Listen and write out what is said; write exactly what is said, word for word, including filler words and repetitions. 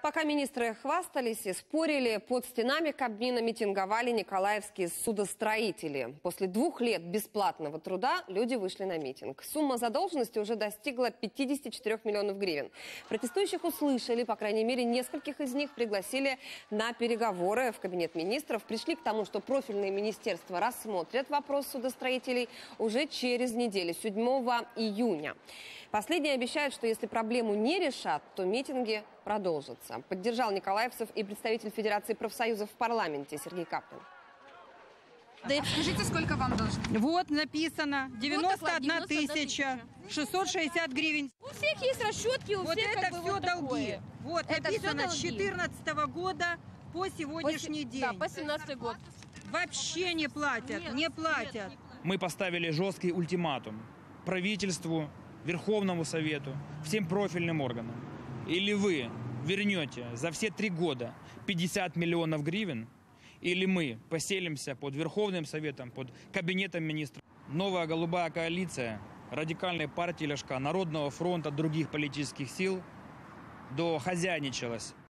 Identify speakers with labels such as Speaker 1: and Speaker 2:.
Speaker 1: Пока министры хвастались и спорили, под стенами Кабмина митинговали николаевские судостроители. После двух лет бесплатного труда люди вышли на митинг. Сумма задолженности уже достигла пятидесяти четырёх миллионов гривен. Протестующих услышали, по крайней мере, нескольких из них пригласили на переговоры в кабинет министров. Пришли к тому, что профильные министерства рассмотрят вопрос судостроителей уже через неделю, седьмого июня. Последние обещают, что если проблему не решат, то митинги продолжатся. Поддержал николаевцев и представитель Федерации профсоюзов в парламенте Сергей Каплин.
Speaker 2: Да скажите, сколько вам должны?
Speaker 3: Вот написано девяносто одна тысяча шестьсот шестьдесят гривен.
Speaker 2: У всех есть расчетки, у
Speaker 3: вот
Speaker 2: всех
Speaker 3: это
Speaker 2: как бы
Speaker 3: все
Speaker 2: вот
Speaker 3: долги.
Speaker 2: такое.
Speaker 3: Вот
Speaker 2: это
Speaker 3: написано
Speaker 2: все
Speaker 3: с две тысячи четырнадцатого года по сегодняшний
Speaker 2: по,
Speaker 3: день.
Speaker 2: Да, по семнадцатый год.
Speaker 3: Вообще не платят,
Speaker 2: Нет,
Speaker 3: не платят.
Speaker 2: Нет, не
Speaker 4: Мы поставили жесткий ультиматум правительству, Верховному Совету, всем профильным органам. Или вы вернете за все три года пятьдесят миллионов гривен, или мы поселимся под Верховным Советом, под Кабинетом министров. Новая голубая коалиция радикальной партии Ляшка, Народного фронта, других политических сил дохозяйничалась.